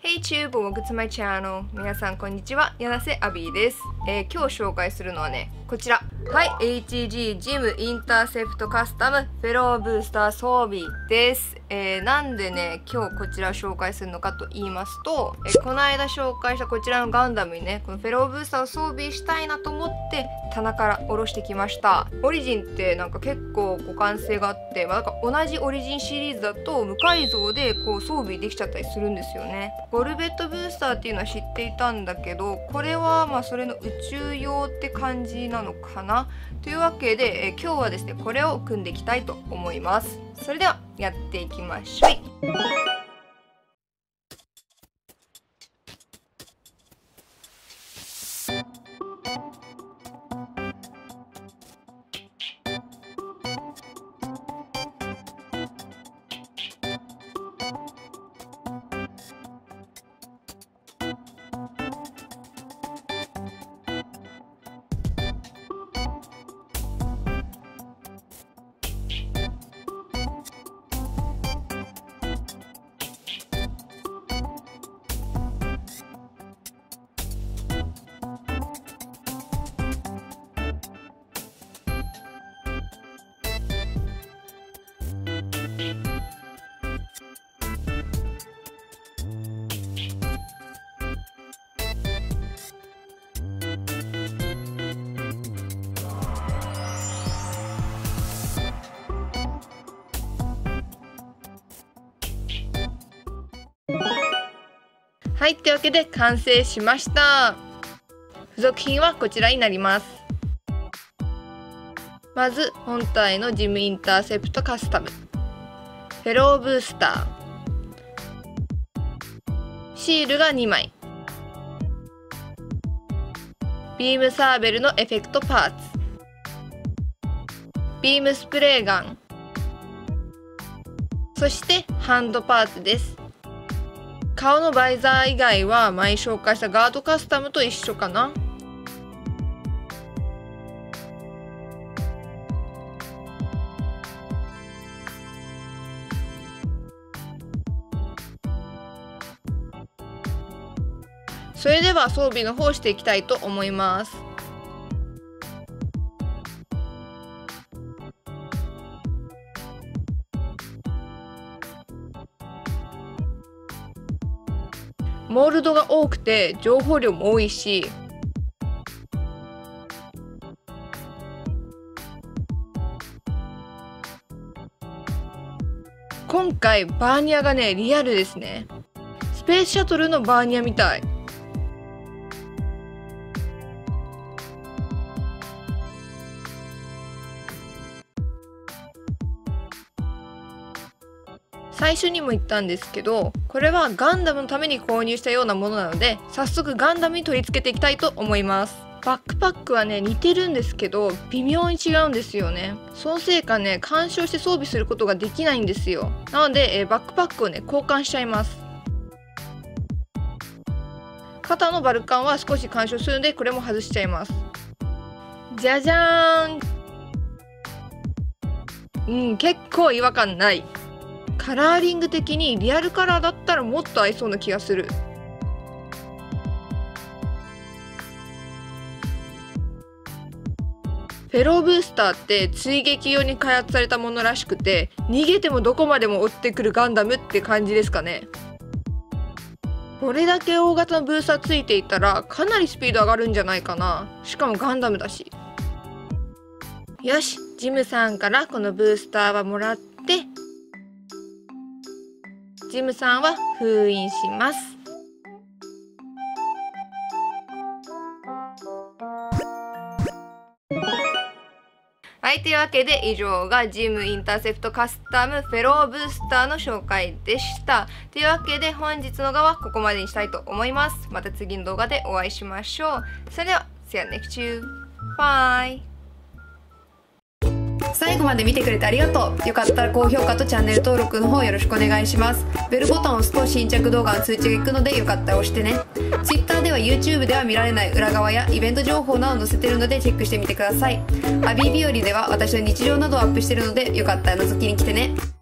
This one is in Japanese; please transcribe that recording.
Hey Tube, welcome to my channel. 皆さんこんにちは、柳瀬アビーです。今日紹介するのはね、こちら。はい、HG ジムインターセプトカスタムフェローブースター装備です。なんでね、今日こちらを紹介するのかと言いますと、この間紹介したこちらのガンダムにね、このフェローブースターを装備したいなと思って棚から下ろしてきました。オリジンってなんか結構互換性があって、なんか同じオリジンシリーズだと無改造でこう装備できちゃったりするんですよね。ゴルベットブースターっていうのは知っていたんだけど、これはまあそれの宇宙用って感じなのかな。というわけで、今日はですねこれを組んでいきたいと思います。それではやっていきましょう。はい、というわけで完成しました。付属品はこちらになります。まず本体のジムインターセプトカスタム、フェローブースター、シールが2枚、ビームサーベルのエフェクトパーツ、ビームスプレーガン、そしてハンドパーツです。顔のバイザー以外は前紹介したガードカスタムと一緒かな。それでは装備の方をしていきたいと思います。モールドが多くて情報量も多いし、今回バーニアがねリアルですね。スペースシャトルのバーニアみたい。最初にも言ったんですけど、これはガンダムのために購入したようなものなので、早速ガンダムに取り付けていきたいと思います。バックパックはね似てるんですけど微妙に違うんですよね。そのせいかね干渉して装備することができないんですよ。なので、バックパックをね交換しちゃいます。肩のバルカンは少し干渉するのでこれも外しちゃいます。じゃじゃーん。結構違和感ない。カラーリング的にリアルカラーだったらもっと合いそうな気がする。フェローブースターって追撃用に開発されたものらしくて、逃げてもどこまでも追ってくるガンダムって感じですかね。これだけ大型のブースターついていたらかなりスピード上がるんじゃないかな。しかもガンダムだし。よし、ジムさんからこのブースターはもらって、ジムさんは封印します。はい、というわけで以上がジムインターセプトカスタムフェローブースターの紹介でした。というわけで本日の動画はここまでにしたいと思います。また次の動画でお会いしましょう。それでは See you next time. Bye. 最後まで見てくれてありがとう。よかったら高評価とチャンネル登録の方よろしくお願いします。ベルボタンを押すと新着動画の通知がいくのでよかったら押してね。Twitter では YouTube では見られない裏側やイベント情報など載せてるのでチェックしてみてください。アビー日和では私の日常などをアップしてるのでよかったら覗きに来てね。